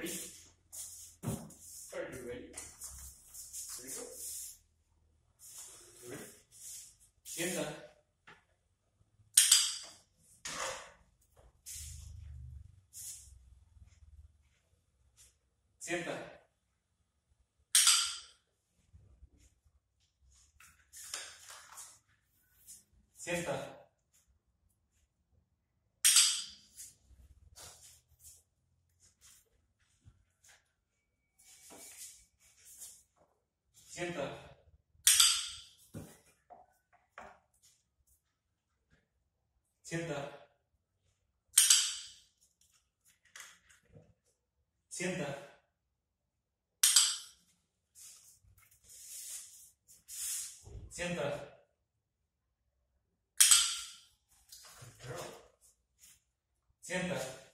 ready? Are you ready? Very good. Ready? Sienta. Sienta. Sienta. Sienta. Sienta. Sienta. Sienta. Sienta.